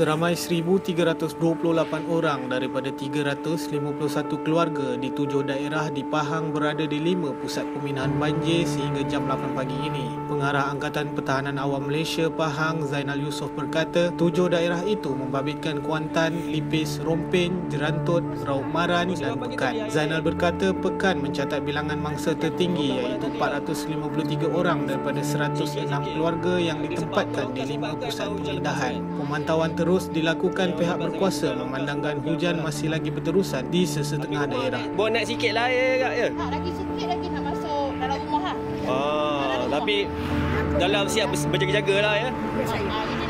Seramai 1,328 orang daripada 351 keluarga di 7 daerah di Pahang berada di 5 pusat pemindahan banjir sehingga jam 8 pagi ini. Pengarah Angkatan Pertahanan Awam Malaysia Pahang Zainal Yusof berkata, 7 daerah itu membabitkan Kuantan, Lipis, Rompin, Jerantut, Raub Maran dan Pekan. Zainal berkata Pekan mencatat bilangan mangsa tertinggi iaitu 453 orang daripada 106 keluarga yang ditempatkan di 5 pusat pemindahan. Pemantauan terus dilakukan pihak berkuasa memandangkan hujan masih lagi berterusan di sesetengah daerah. Boleh naik sikit lah ya? Lagi sikit lagi nak masuk dalam rumah lah. Tapi dalam siap berjaga-jaga lah ya?